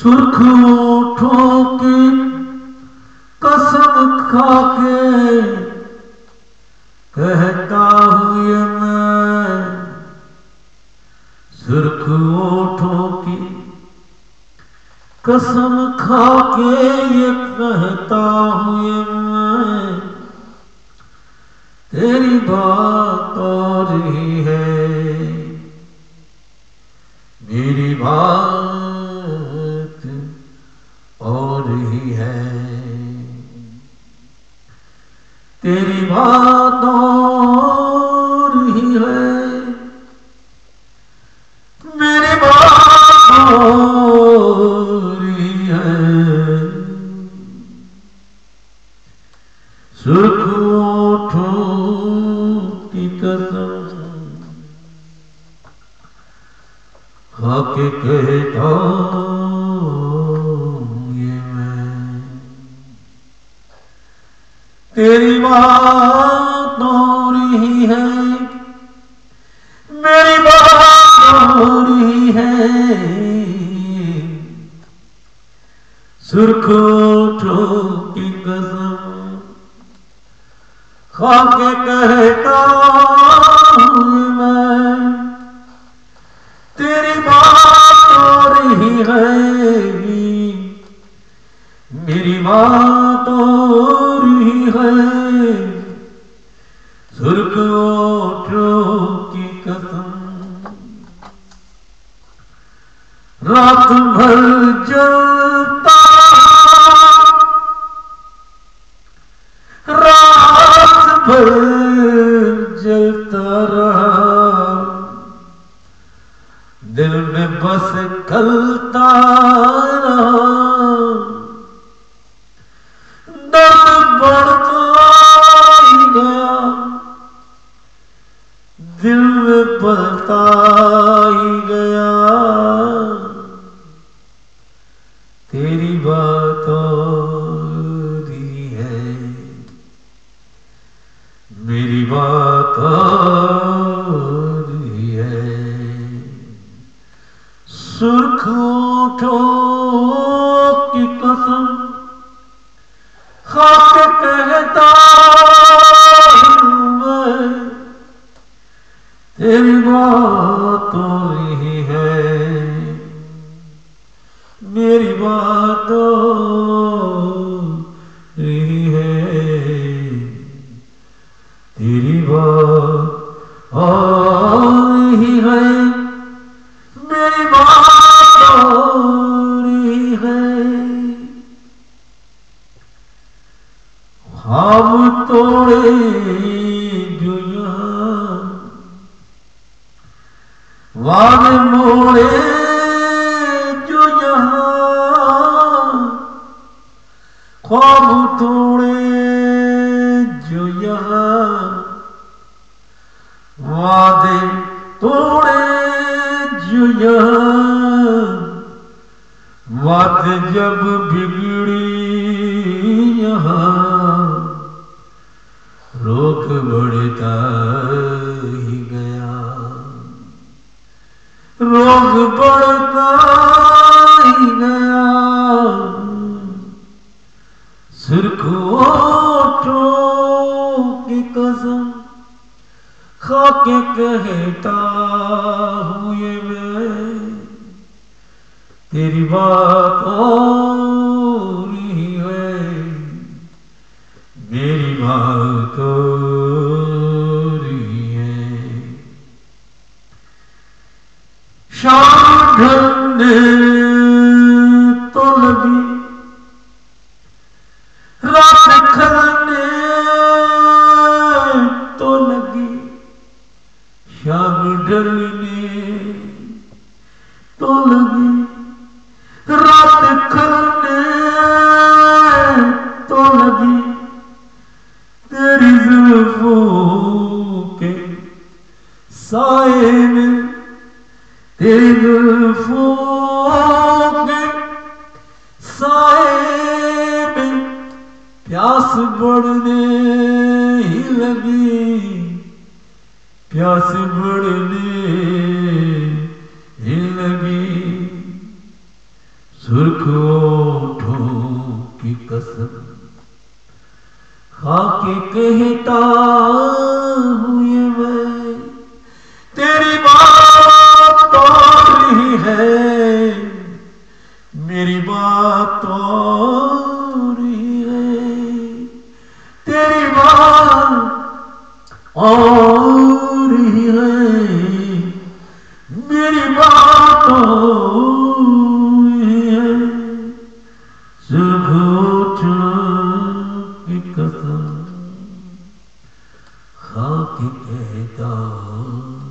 سرخ ہونٹوں کی قسم کھا کے کہتا ہوں یہ میں، سرخ ہونٹوں کی قسم کھا کے یہ کہتا ہوں یہ میں، تیری بات اور ہی ہے، میری بات اور ہی ہے، تیری بات اور ہی ہے، میری بات اور ہی ہے، سرخ ہونٹوں کی قسم کھا کے کہتا ہوں یہ میں، تیری بات اور ہی ہے، میری بات اور ہی ہے، سرخ ہونٹوں کی قسم کھا کے کہتا ہوں میں، تیری بات اور ہی ہے، میری بات اور ہی ہے، سرخ ہونٹوں کی قسم، رات بھر جلتا رات بھر جلتا رہا، دل میں بس کھلتا رہا، درد بڑھتا ہی گیا، دل میں بڑھتا ہی گیا، تیری بات اور ہی ہے، میری بات اور ہی ہے، سرخ ہونٹوں کی قسم کھا کے کہتا ہوں میں، تیری بات اور ہی ہے، میری بات اور ہی ہے، تیری بات اور ہی ہے، میری بات اور ہی ہے، خواب توڑے جو یہاں وعدے موڑے جو یہاں، خواب توڑے جو یہاں، وعدے توڑے جو یہاں، بات جب بگڑی یہاں، روک بڑھتا ہی گیا، روگ بڑھتا ہی گیا، سرخ ہونٹوں کی قسم کھا کے کہتا ہوں یہ میں، تیری بات اور ہی ہے، میری بات اور ہی ہے، شام ڈھلنے تو لگی رات کھلنے تو لگی، شام ڈھلنے تو لگی رات کھلنے تو لگی، تیری زلفوں کے سائے میں، تیری زلفوں کے سائے میں پیاس بڑھنے ہی لگی، پیاس بڑھنے ہی لگی، سرخ ہونٹوں کی قسم کھا کے کہتا ہوں یہ میں، تیری بات تو رہی ہے، میری بات تو رہی ہے، تیری بات اور رہی ہے، میری بات تو رہی ہے، سرخ ہونٹوں کی قسم کھا کے کہتا